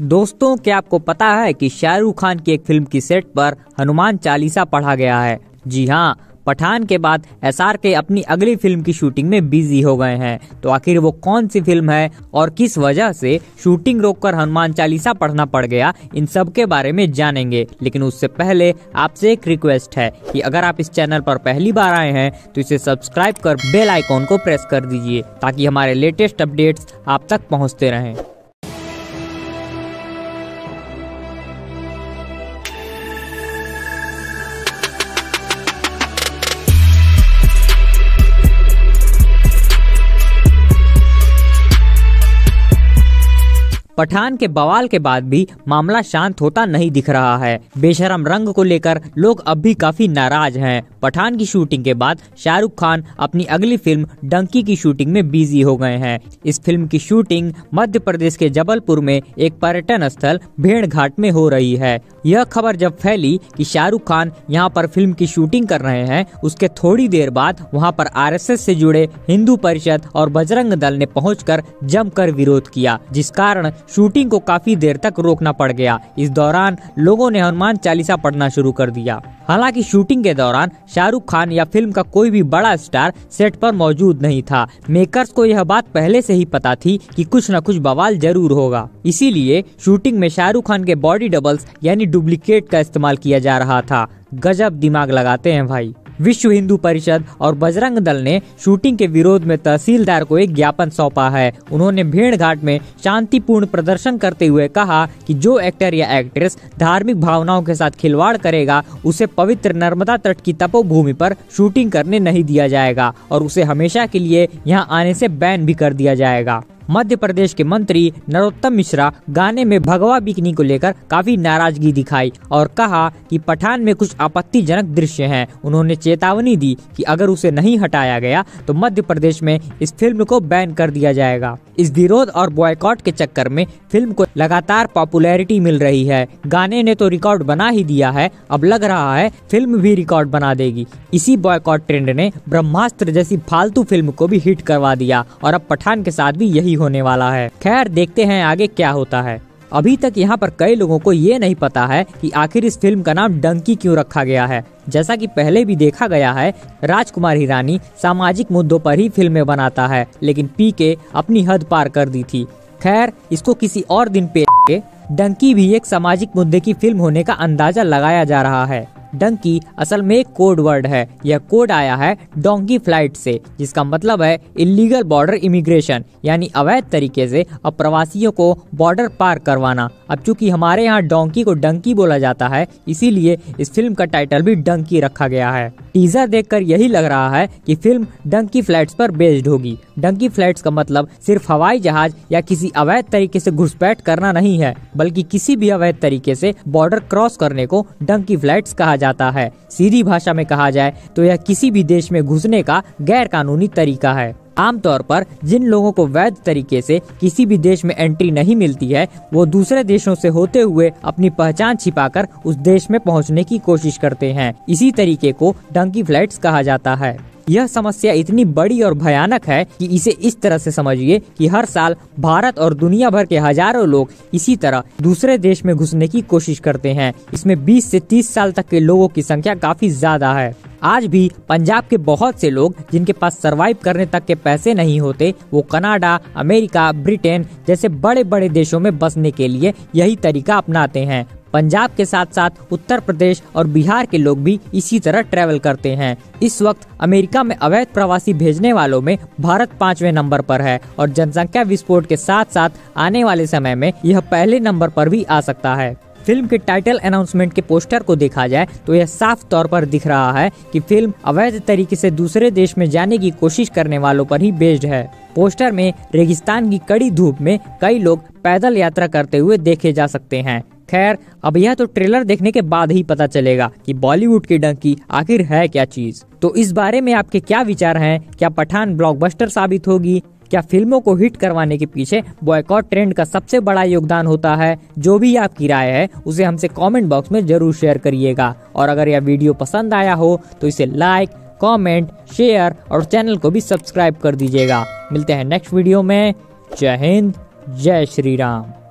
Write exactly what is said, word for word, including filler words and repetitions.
दोस्तों, क्या आपको पता है कि शाहरुख खान की एक फिल्म की सेट पर हनुमान चालीसा पढ़ा गया है। जी हाँ, पठान के बाद एस आर के अपनी अगली फिल्म की शूटिंग में बिजी हो गए हैं। तो आखिर वो कौन सी फिल्म है और किस वजह से शूटिंग रोककर हनुमान चालीसा पढ़ना पड़ गया, इन सब के बारे में जानेंगे। लेकिन उससे पहले आपसे एक रिक्वेस्ट है कि अगर आप इस चैनल पर पहली बार आए हैं तो इसे सब्सक्राइब कर बेल आइकॉन को प्रेस कर दीजिए ताकि हमारे लेटेस्ट अपडेट्स आप तक पहुँचते रहें। पठान के बवाल के बाद भी मामला शांत होता नहीं दिख रहा है। बेशरम रंग को लेकर लोग अब भी काफी नाराज हैं। पठान की शूटिंग के बाद शाहरुख खान अपनी अगली फिल्म डंकी की शूटिंग में बिजी हो गए हैं। इस फिल्म की शूटिंग मध्य प्रदेश के जबलपुर में एक पर्यटन स्थल भेड़ घाट में हो रही है। यह खबर जब फैली कि शाहरुख खान यहां पर फिल्म की शूटिंग कर रहे हैं, उसके थोड़ी देर बाद वहां पर आर एस एस से जुड़े हिंदू परिषद और बजरंग दल ने पहुंचकर जमकर विरोध किया, जिस कारण शूटिंग को काफी देर तक रोकना पड़ गया। इस दौरान लोगों ने हनुमान चालीसा पढ़ना शुरू कर दिया। हालांकि शूटिंग के दौरान शाहरुख खान या फिल्म का कोई भी बड़ा स्टार सेट पर मौजूद नहीं था। मेकर्स को यह बात पहले से ही पता थी कि कुछ न कुछ बवाल जरूर होगा, इसीलिए शूटिंग में शाहरुख खान के बॉडी डबल्स यानी डुप्लीकेट का इस्तेमाल किया जा रहा था। गजब दिमाग लगाते हैं भाई। विश्व हिंदू परिषद और बजरंग दल ने शूटिंग के विरोध में तहसीलदार को एक ज्ञापन सौंपा है। उन्होंने भेड़ घाट में शांतिपूर्ण प्रदर्शन करते हुए कहा कि जो एक्टर या एक्ट्रेस धार्मिक भावनाओं के साथ खिलवाड़ करेगा उसे पवित्र नर्मदा तट की तपोभूमि पर शूटिंग करने नहीं दिया जाएगा और उसे हमेशा के लिए यहां आने से बैन भी कर दिया जाएगा। मध्य प्रदेश के मंत्री नरोत्तम मिश्रा गाने में भगवा बिकनी को लेकर काफी नाराजगी दिखाई और कहा कि पठान में कुछ आपत्तिजनक दृश्य हैं। उन्होंने चेतावनी दी कि अगर उसे नहीं हटाया गया तो मध्य प्रदेश में इस फिल्म को बैन कर दिया जाएगा। इस विरोध और बॉयकॉट के चक्कर में फिल्म को लगातार पॉपुलैरिटी मिल रही है। गाने ने तो रिकॉर्ड बना ही दिया है, अब लग रहा है फिल्म भी रिकॉर्ड बना देगी। इसी बॉयकॉट ट्रेंड ने ब्रह्मास्त्र जैसी फालतू फिल्म को भी हिट करवा दिया और अब पठान के साथ भी यही होने वाला है। खैर, देखते हैं आगे क्या होता है। अभी तक यहाँ पर कई लोगों को ये नहीं पता है कि आखिर इस फिल्म का नाम डंकी क्यों रखा गया है। जैसा कि पहले भी देखा गया है, राजकुमार हिरानी सामाजिक मुद्दों पर ही फिल्में बनाता है, लेकिन पीके अपनी हद पार कर दी थी। खैर, इसको किसी और दिन पे डंकी भी एक सामाजिक मुद्दे की फिल्म होने का अंदाजा लगाया जा रहा है। डंकी असल में एक कोड वर्ड है। यह कोड आया है डोंकी फ्लाइट से, जिसका मतलब है इलीगल बॉर्डर इमिग्रेशन, यानी अवैध तरीके से अप्रवासियों को बॉर्डर पार करवाना। अब चूंकि हमारे यहाँ डोंकी को डंकी बोला जाता है, इसीलिए इस फिल्म का टाइटल भी डंकी रखा गया है। टीजर देखकर यही लग रहा है कि फिल्म डंकी फ्लाइट्स पर बेस्ड होगी। डंकी फ्लाइट्स का मतलब सिर्फ हवाई जहाज या किसी अवैध तरीके से घुसपैठ करना नहीं है, बल्कि किसी भी अवैध तरीके से बॉर्डर क्रॉस करने को डंकी फ्लाइट्स कहा जाता है। सीधी भाषा में कहा जाए तो यह किसी भी देश में घुसने का गैर कानूनी तरीका है। आमतौर पर जिन लोगों को वैध तरीके से किसी भी देश में एंट्री नहीं मिलती है, वो दूसरे देशों से होते हुए अपनी पहचान छिपाकर उस देश में पहुंचने की कोशिश करते हैं। इसी तरीके को डंकी फ्लाइट्स कहा जाता है। यह समस्या इतनी बड़ी और भयानक है कि इसे इस तरह से समझिए कि हर साल भारत और दुनिया भर के हजारों लोग इसी तरह दूसरे देश में घुसने की कोशिश करते हैं। इसमें बीस से तीस साल तक के लोगों की संख्या काफी ज्यादा है। आज भी पंजाब के बहुत से लोग जिनके पास सरवाइव करने तक के पैसे नहीं होते, वो कनाडा, अमेरिका, ब्रिटेन जैसे बड़े बड़े देशों में बसने के लिए यही तरीका अपनाते हैं। पंजाब के साथ साथ उत्तर प्रदेश और बिहार के लोग भी इसी तरह ट्रैवल करते हैं। इस वक्त अमेरिका में अवैध प्रवासी भेजने वालों में भारत पांचवें नंबर पर है और जनसंख्या विस्फोट के साथ साथ आने वाले समय में यह पहले नंबर पर भी आ सकता है। फिल्म के टाइटल अनाउंसमेंट के पोस्टर को देखा जाए तो यह साफ तौर पर दिख रहा है कि फिल्म अवैध तरीके से दूसरे देश में जाने की कोशिश करने वालों पर ही बेस्ड है। पोस्टर में रेगिस्तान की कड़ी धूप में कई लोग पैदल यात्रा करते हुए देखे जा सकते हैं। खैर, अब यह तो ट्रेलर देखने के बाद ही पता चलेगा कि बॉलीवुड की डंकी आखिर है क्या चीज। तो इस बारे में आपके क्या विचार हैं? क्या पठान ब्लॉकबस्टर साबित होगी? क्या फिल्मों को हिट करवाने के पीछे बॉयकॉट ट्रेंड का सबसे बड़ा योगदान होता है? जो भी आपकी राय है उसे हमसे कमेंट बॉक्स में जरूर शेयर करिएगा। और अगर यह वीडियो पसंद आया हो तो इसे लाइक, कमेंट, शेयर और चैनल को भी सब्सक्राइब कर दीजिएगा। मिलते हैं नेक्स्ट वीडियो में। जय हिंद, जय श्री राम।